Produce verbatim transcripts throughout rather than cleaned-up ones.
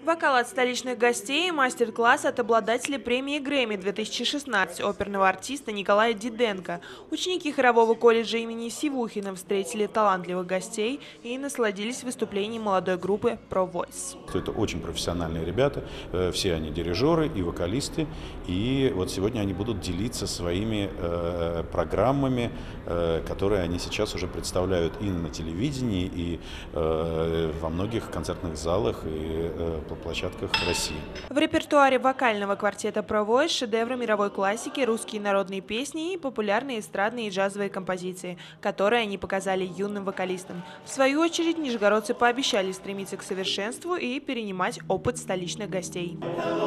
Вокал от столичных гостей и мастер-класс от обладателя премии Грэмми две тысячи шестнадцать оперного артиста Николая Диденко. Ученики хорового колледжа имени Сивухина встретили талантливых гостей и насладились выступлением молодой группы Pro Voice. Это очень профессиональные ребята, все они дирижеры и вокалисты, и вот сегодня они будут делиться своими э, программами, э, которые они сейчас уже представляют и на телевидении, и э, во многих концертных залах, и э, по площадках России. В репертуаре вокального квартета Pro Voice шедевры мировой классики, русские народные песни и популярные эстрадные и джазовые композиции, которые они показали юным вокалистам. В свою очередь, нижегородцы пообещали стремиться к совершенству и перенимать опыт столичных гостей.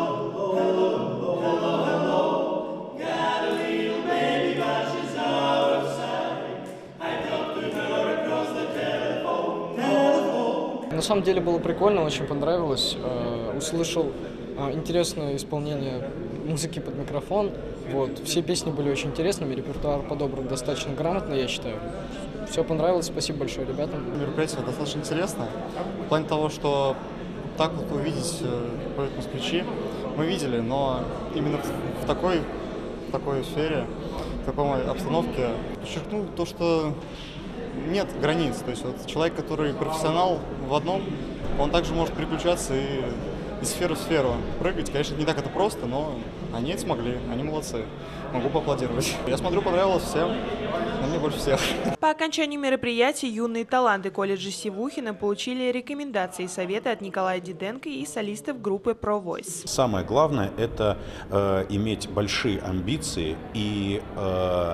На самом деле было прикольно, очень понравилось. Услышал интересное исполнение музыки под микрофон. Вот. Все песни были очень интересными, репертуар подобран достаточно грамотно, я считаю. Все понравилось, спасибо большое ребятам. Мероприятие достаточно интересно. В плане того, что так вот увидеть поют москвичи мы видели, но именно в такой, в такой сфере, в такой обстановке подчеркнул то, что нет границ. То есть вот человек, который профессионал в одном, он также может переключаться и из сферы в сферу прыгать. Конечно, не так это просто, но они это смогли, они молодцы. Могу поаплодировать. Я смотрю, понравилось всем, но мне больше всех. По окончанию мероприятия юные таланты колледжа Сивухина получили рекомендации и советы от Николая Диденко и солистов группы Pro Voice. Самое главное – это э, иметь большие амбиции и э,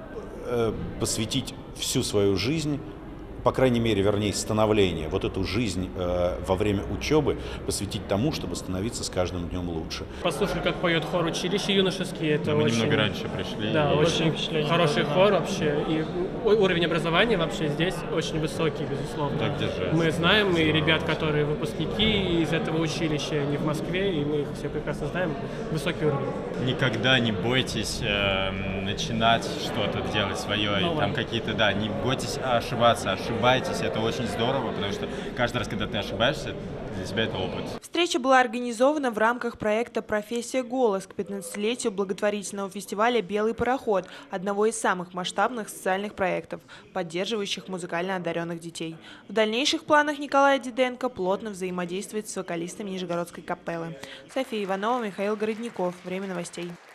э, посвятить всю свою жизнь, по крайней мере, вернее, становление, вот эту жизнь э, во время учебы посвятить тому, чтобы становиться с каждым днем лучше. Послушали, как поет хор училища юношеский, это Мы очень... немного раньше пришли. Да, очень хороший да. хор вообще, и уровень образования вообще здесь очень высокий, безусловно. Так держать. Мы знаем и ребят, которые выпускники из этого училища, не в Москве, и мы их все прекрасно знаем, высокий уровень. Никогда не бойтесь э, начинать что-то делать свое, и там какие-то, да, не бойтесь ошибаться, ошибайтесь, это очень здорово, потому что каждый раз, когда ты ошибаешься, для тебя это опыт. Встреча была организована в рамках проекта «Профессия голос» к пятнадцатилетию благотворительного фестиваля «Белый пароход», одного из самых масштабных социальных проектов, поддерживающих музыкально одаренных детей. В дальнейших планах Николая Диденко плотно взаимодействовать с вокалистами Нижегородской капеллы. София Иванова, Михаил Городников. Время новостей.